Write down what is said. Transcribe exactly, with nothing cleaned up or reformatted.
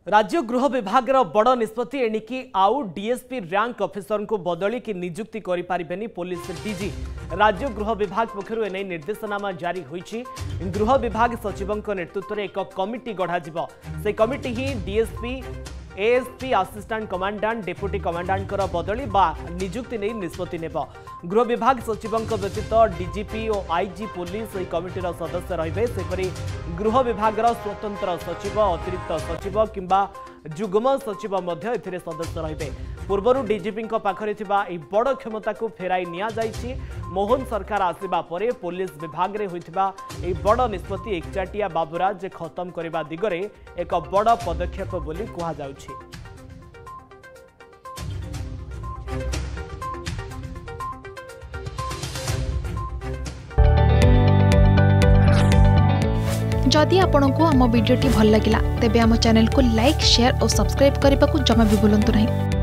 राज्य गृह विभाग बड़ निष्पत्ति एणिकी आउ डीएसपी रैंक ऑफिसर को बदली की नियुक्ति करें पुलिस डीजी। राज्य गृह विभाग पक्षर एने निर्देशनामा जारी होईछि। गृह विभाग सचिव नेतृत्व में एक कमिटी गढ़ा से कमिटी ही DSP ASP assistant commandant deputy commandant बदली बा नियुक्ति नहीं निष्पत्ति नेब। गृह विभाग सचिव व्यतीत डीजीपी और आईजी पुलिस यह कमिटीर सदस्य रहिबे। सेपरि गृह विभाग स्वतंत्र सचिव अतिरिक्त सचिव किंबा जुग्म सचिव मध्य एथिरे सदस्य रहिबे। पूर्वरु डीजीपी पाखरे थिबा ए बड़ क्षमता को फेराई निया जाइछि। मोहन सरकार आसिबा परे पुलिस विभाग रे होइथिबा ए बड़ निष्पत्ति एकचाटिया बाबूराज खत्म करबा दिगरे एक बड़ पदक्षेप बोली कहा जाउछि। जदि आपंक आम भिडी भल लगा तेब आम चैनल को लाइक शेयर और सब्सक्राइब करने को जमा भी भूलु नहीं।